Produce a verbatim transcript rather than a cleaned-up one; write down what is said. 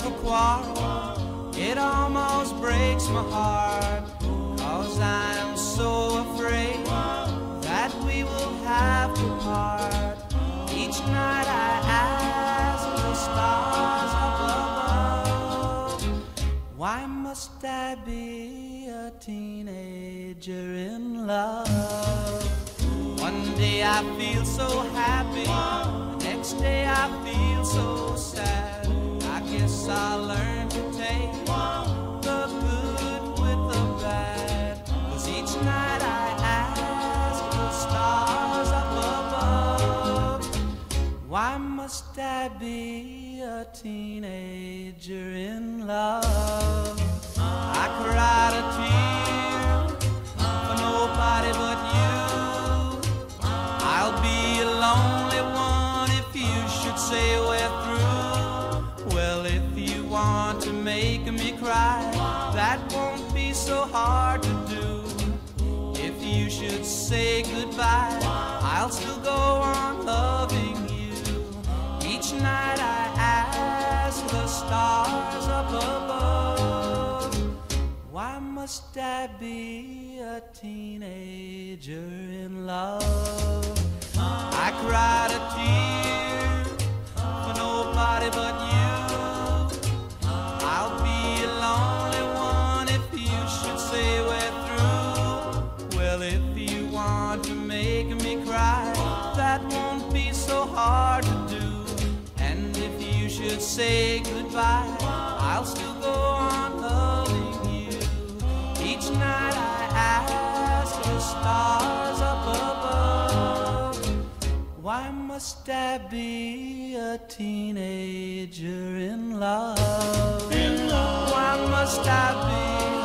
a quarrel, it almost breaks my heart, 'cause I'm so afraid that we will have to part. Each night I ask the stars up above, why must I be a teenager in love? One day I feel so happy, the next day I feel so sad. I guess I'll learn to take the good with the bad, 'cause each night I ask the stars up above, why must I be a teenager in love? I cried a tear for nobody but you. I'll be a lonely one if you should say we're through. Well, if you want to make me cry, that won't be so hard to do. If you should say goodbye, I'll still go on loving you. Each night I ask the stars up above, why must I be a teenager in love? I cried a tear for nobody but you. I'll be a lonely one if you should say we're through. Well, if you want to make me cry, that won't be so hard to do. And if you should say goodbye, I'll still go on loving you. Each night I ask the stars up above, why must I be a teenager in love? In love. Why must I be